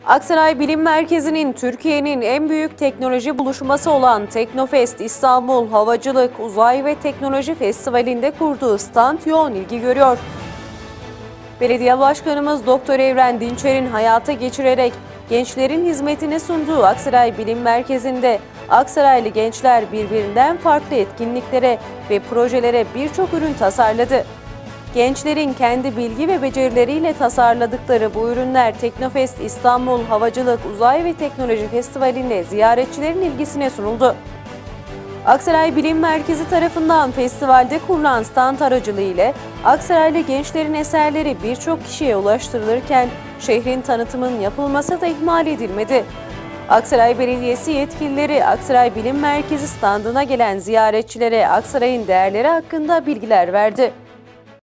Aksaray Bilim Merkezi'nin Türkiye'nin en büyük teknoloji buluşması olan Teknofest İstanbul Havacılık, Uzay ve Teknoloji Festivali'nde kurduğu stand yoğun ilgi görüyor. Belediye Başkanımız Doktor Evren Dinçer'in hayata geçirerek gençlerin hizmetine sunduğu Aksaray Bilim Merkezi'nde Aksaraylı gençler birbirinden farklı etkinliklere ve projelere birçok ürün tasarladı. Gençlerin kendi bilgi ve becerileriyle tasarladıkları bu ürünler Teknofest İstanbul Havacılık, Uzay ve Teknoloji Festivali'nde ziyaretçilerin ilgisine sunuldu. Aksaray Bilim Merkezi tarafından festivalde kurulan stand aracılığıyla Aksaraylı gençlerin eserleri birçok kişiye ulaştırılırken şehrin tanıtımının yapılması da ihmal edilmedi. Aksaray Belediyesi yetkilileri Aksaray Bilim Merkezi standına gelen ziyaretçilere Aksaray'ın değerleri hakkında bilgiler verdi.